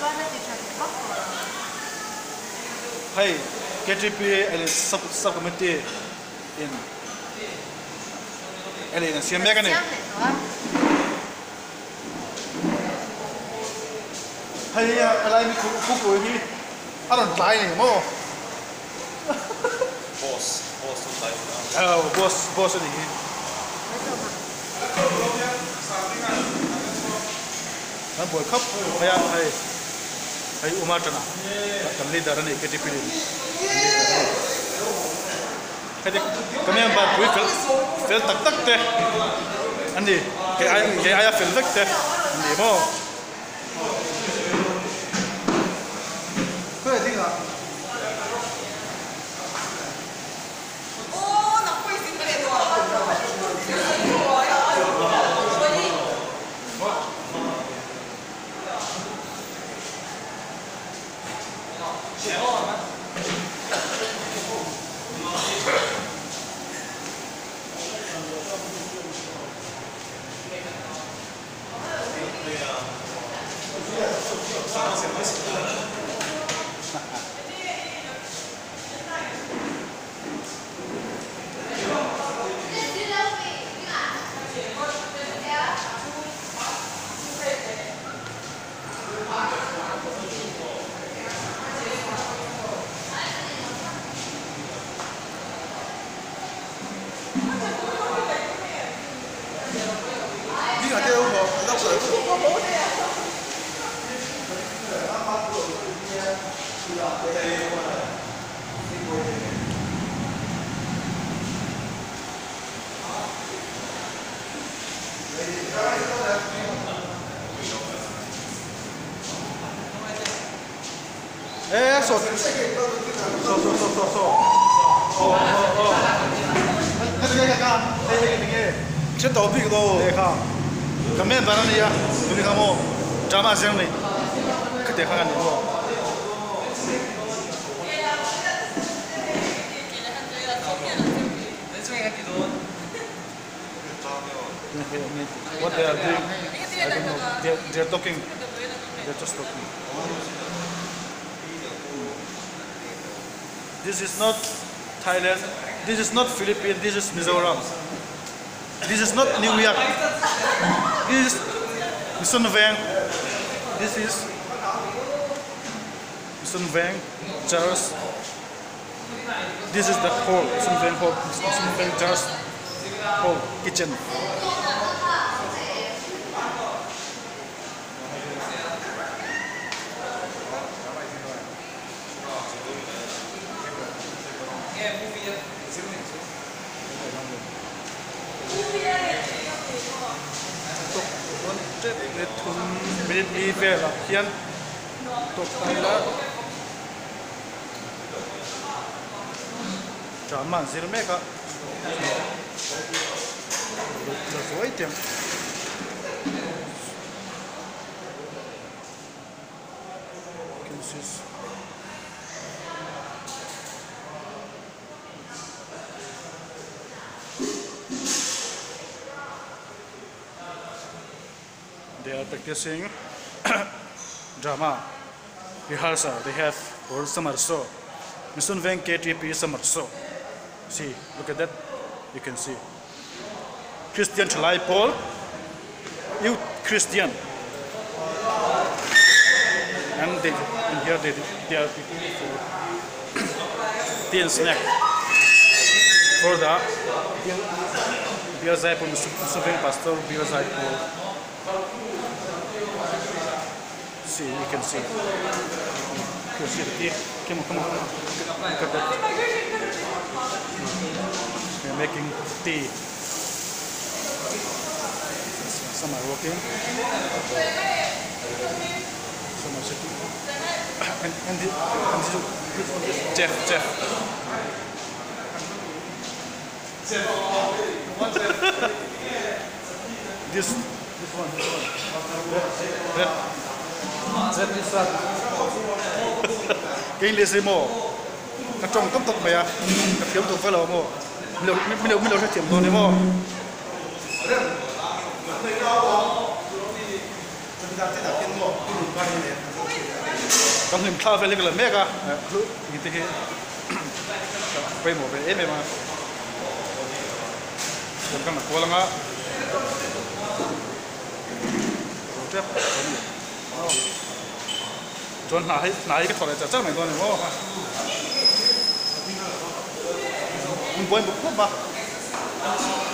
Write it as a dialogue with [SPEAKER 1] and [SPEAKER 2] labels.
[SPEAKER 1] Hey, KTP and subcommittee in and same mechanic. Hey, I like me cook with me. I don't buy anymore. Oh, boss in here. I'm boy cup. Hey, Umatana. I'm leader and KTP. Hey, come here, but we felt tucked there. And I felt like that. And the more. Good thing. So. Chết tàu bị đâu? Để không? Cái men bán này à? Tôi không mua. Drama riêng này. Cái để khác nữa. What they are doing? I don't know. They're talking. They're just talking. This is not Thailand. This is not Philippines. This is Mizoram. This is not New York. This is Sun Vang. This is Sun Vang, Jars. This is the hall. Sun Vang hall. Sun Vang Jars hall kitchen. Minute đi về là khiên tục tay lá trả màn gì mẹ cả là dối tiền They are practicing drama rehearsal. They have for summer show. Misun Vang KTP summer show. See, look at that. You can see. Christian Chalai Paul, you Christian. And here they are picking for tea and snack. For the beer Zaipur, Misun Vang Pastor, beer Zaipur. See, you can see. You can see the tea. Come on. Look at that. They're making tea. Some are walking. Some are sitting. And this Jeff. This one. That is cái lê xe mồ nó trồng tóc tóc mày à nó thiếu tóc phải là mồ mình sẽ tiệm thôi đấy mồ Kan lim thla vele kala meka lu ite he pe mo be eme ma kan na kolanga tep chon nai cái thore cha cha mai don mo un boy bu ba